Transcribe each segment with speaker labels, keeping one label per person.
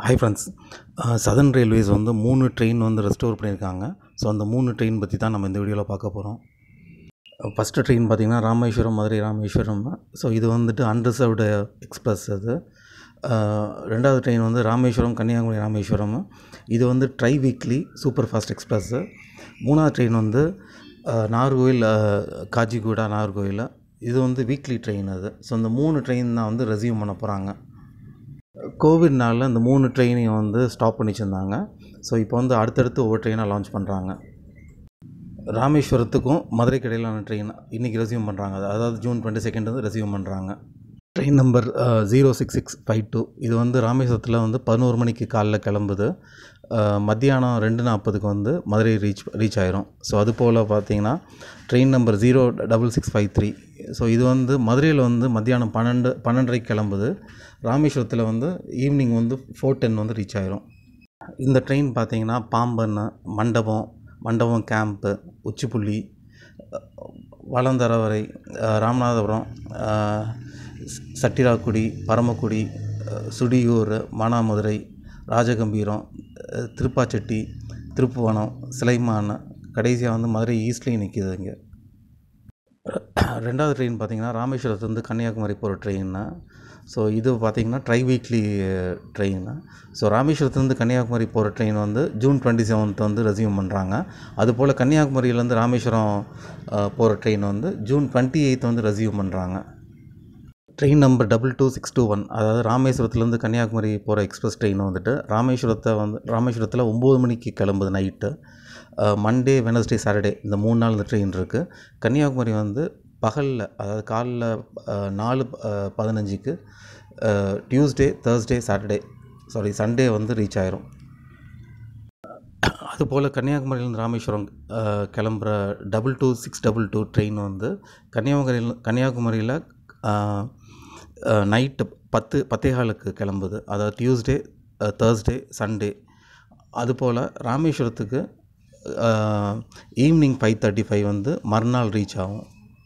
Speaker 1: Hi friends, Southern Railways வந்து 3 train வந்து restore பண்ணியிருக்காங்க. ஸோ அந்த 3 ட்ரெயின் பற்றி தான் நம்ம இந்த வீடியோவில் பார்க்க போகிறோம். ஃபஸ்ட்டு ட்ரெயின் பார்த்திங்கன்னா ராமேஸ்வரம் மதுரை ராமேஸ்வரம். ஸோ இது வந்துட்டு அன்ரிசர்வ்டு எக்ஸ்பிரஸ் அது. ரெண்டாவது ட்ரெயின் வந்து ராமேஸ்வரம் கன்னியாகுமரி ராமேஸ்வரம். இது வந்து tri weekly superfast express. மூணாவது ட்ரெயின் வந்து நாகர்கோயில் காஜிகுடா நாகர்கோயில். இது வந்து வீக்லி ட்ரெயின் அது. ஸோ இந்த 3 ட்ரெயின் தான் வந்து ரெஸ்யூம் பண்ண போகிறாங்க. கோவிட்னால இந்த 3 ட்ரெயினையும் வந்து ஸ்டாப் பண்ணி வச்சுருந்தாங்க. ஸோ இப்போ வந்து அடுத்தடுத்து ஒவ்வொரு ட்ரெயினாக லான்ச் பண்ணுறாங்க. ராமேஸ்வரத்துக்கும் மதுரைக்கு இடையிலான ட்ரெயின் இன்றைக்கி ரெஸ்யூம் பண்ணுறாங்க. அதாவது ஜூன் 22 வந்து ரெஸ்யூம் பண்ணுறாங்க. Train number 06652. இது வந்து ராமேஸ்வரத்தில் வந்து 11 மணிக்கு காலைல கிளம்புது. மத்தியானம் 2:40 வந்து மதுரை ரீச் ஆயிரும். ஸோ அது போல் பார்த்தீங்கன்னா ட்ரெயின் நம்பர் 06653. ஸோ இது வந்து மதுரையில் வந்து மத்தியானம் 12:30 கிளம்புது. ராமேஸ்வரத்தில் வந்து ஈவினிங் வந்து 4:10 வந்து ரீச் ஆயிரும். இந்த ட்ரெயின் பார்த்திங்கன்னா பாம்பன், மண்டபம் கேம்ப்பு, உச்சிப்புள்ளி, வலந்தரவரை, ராமநாதபுரம், சட்டிராக்குடி, பரமக்குடி, சுடியூர், மணாமதுரை, ராஜகம்பிரம், திருப்பாச்செட்டி, திருப்புவனம், சிலைமான், கடைசியாக வந்து மதுரை ஈஸ்ட்லேயும் நிற்கிது. இங்கே ரெண்டாவது ட்ரெயின் பார்த்திங்கன்னா ராமேஸ்வரத்துலேருந்து கன்னியாகுமரி போகிற ட்ரெயின்னு. ஸோ இது பார்த்திங்கன்னா ட்ரை வீக்லி ட்ரெயின்னு. ஸோ ராமேஸ்வரத்துலேருந்து கன்னியாகுமரி போகிற ட்ரெயின் வந்து ஜூன் 27 வந்து ரெஸ்யூம் பண்ணுறாங்க. அதுபோல் கன்னியாகுமரியிலேருந்து ராமேஸ்வரம் போகிற ட்ரெயின் வந்து ஜூன் 28 வந்து ரெஸ்யூம் பண்ணுறாங்க. ட்ரெயின் நம்பர் 22621, அதாவது ராமேஸ்வரத்துலேருந்து கன்னியாகுமரி போகிற எக்ஸ்பிரஸ் ட்ரெயின் வந்துட்டு ராமேஸ்வரத்தில் 9 மணிக்கு கிளம்புது நைட்டு. மண்டே, வெனஸ்டே, சாட்டர்டே இந்த 3 நாள் இந்த ட்ரெயின் இருக்குது. கன்னியாகுமரி வந்து பகலில், அதாவது காலைல 4:15க்கு டியூஸ்டே, தேர்ஸ்டே, சண்டே வந்து ரீச் ஆயிரும். அதுபோல் கன்னியாகுமரியிலேருந்து ராமேஸ்வரம் கிளம்புற 22622 ட்ரெயின் வந்து கன்னியாகுமரியில் நைட்டு 10:15க்கு கிளம்புது. அதாவது டியூஸ்டே, தேர்ஸ்டே, சண்டே. அதுபோல் ராமேஸ்வரத்துக்கு ஈவினிங் 5:35 வந்து மறுநாள் ரீச் ஆகும்.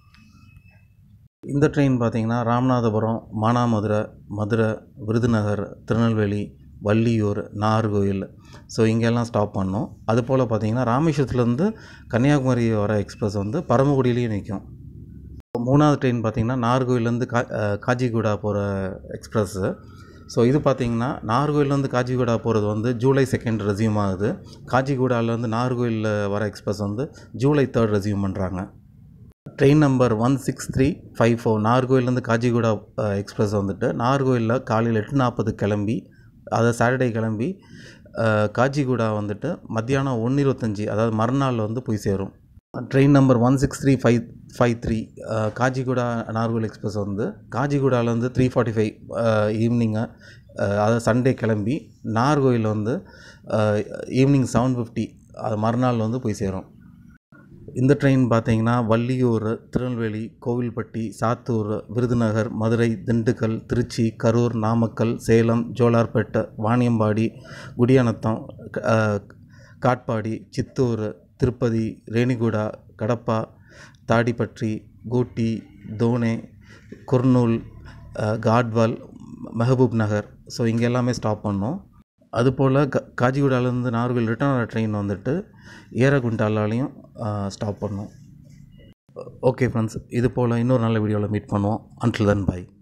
Speaker 1: இந்த ட்ரெயின் பார்த்திங்கன்னா ராமநாதபுரம், மானாமதுரை, மதுரை, விருதுநகர், திருநெல்வேலி, வள்ளியூர், நாகர்கோயில், ஸோ இங்கெல்லாம் ஸ்டாப் பண்ணோம். அதுபோல் பார்த்திங்கன்னா ராமேஸ்வரத்துலேருந்து கன்னியாகுமரி வர எக்ஸ்பிரஸ் வந்து பரமக்குடியிலையும் நிற்கும். மூணாவது ட்ரெயின் பார்த்திங்கன்னா நாகர்கோயிலேருந்து காஜிகுடா போகிற எக்ஸ்பிரஸ்ஸு. ஸோ இது பார்த்திங்கன்னா நாகர்கோயிலேருந்து காஜிகுடா போகிறது வந்து ஜூலை 2 ரெஸ்யூம் ஆகுது. காஜிகுடாலேருந்து நாகர்கோயிலில் வர எக்ஸ்பிரஸ் வந்து ஜூலை 3 ரெஸ்யூம் பண்ணுறாங்க. ட்ரெயின் நம்பர் 16354 நாகர்கோயிலேருந்து காஜிகுடா எக்ஸ்பிரஸ் வந்துட்டு நாகர்கோயிலில் காலையில் 8:40 கிளம்பி, அதாவது சாட்டர்டே கிளம்பி காஜிகுடா வந்துட்டு மத்தியானம் 1:25, அதாவது மறுநாள் வந்து போய் சேரும். Train number 16353 Kacheguda Nagercoil express வந்து காஜிகுடாலேருந்து 3:45 ஈவினிங்கு, அதாவது சண்டே கிளம்பி நாகர்கோயில் வந்து ஈவினிங் 7:50, அது மறுநாள் வந்து போய் சேரும். இந்த ட்ரெயின் பார்த்திங்கன்னா வள்ளியூர், திருநெல்வேலி, கோவில்பட்டி, சாத்தூர், விருதுநகர், மதுரை, திண்டுக்கல், திருச்சி, கரூர், நாமக்கல், சேலம், ஜோலார்பேட்டை, வாணியம்பாடி, குடியானத்தம், காட்பாடி, சித்தூர், திருப்பதி, ரேணிகுடா, கடப்பா, தாடிப்பற்றி, கூட்டி, தோனே, குர்னூல், காட்வால், மெஹபூப் நகர், ஸோ இங்கே எல்லாமே ஸ்டாப் பண்ணோம். அதுபோல் காஜிகுடாலேருந்து நாகர்கோயில் ரிட்டர்ன் ஆகிற ட்ரெயின் வந்துட்டு ஏரகுண்டாலையும் ஸ்டாப் பண்ணோம். ஓகே ஃப்ரெண்ட்ஸ், இது போல் இன்னொரு நல்ல வீடியோவில் மீட் பண்ணுவோம். Until then by.